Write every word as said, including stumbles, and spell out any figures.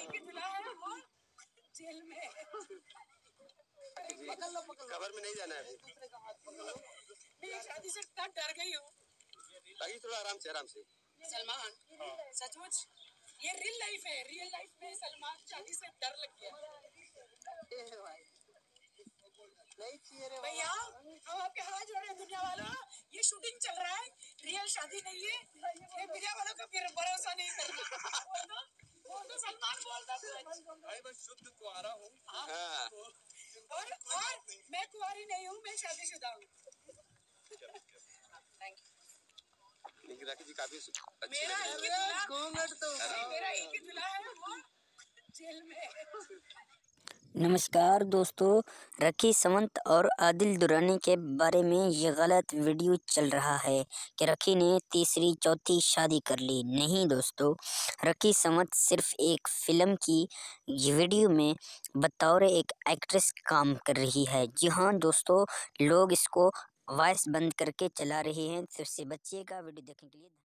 की दुल्हा है वो जेल में। कबर में नहीं जाना है अभी। मैं शादी से इतना डर गई हूँ। ताकि थोड़ा आराम से आराम से। सलमान, सचमुच ये रियल लाइफ है। रियल लाइफ में सलमान शादी से डर लग गया। भैया हम आपके हाथ जोड़े हैं दुनिया वालों, ये शूटिंग चल रहा है, रियल शादी नहीं है। ये मीडिया वालों का फिर भरोसा नहीं करना। बोल दो, बोल दो सलमान बोलता भाई मैं शुद्ध कुंवारा हूँ। और और मैं कुंवारी नहीं हूँ, मैं शादीशुदा हूँ। Thank you. राखी जी काफी अच्छी मेरा लग एक रही ही है। दूल्हा, मेरा एक ही दूल्हा है वो जेल में। नमस्कार दोस्तों, राखी सावंत और आदिल दुरानी के बारे में ये गलत वीडियो चल रहा है कि राखी ने तीसरी चौथी शादी कर ली। नहीं दोस्तों, राखी सावंत सिर्फ एक फिल्म की ये वीडियो में बतौर एक एक्ट्रेस काम कर रही है। जी हाँ दोस्तों, लोग इसको वॉइस बंद करके चला रहे हैं। फिर से बच्चे का वीडियो देखने के लिए।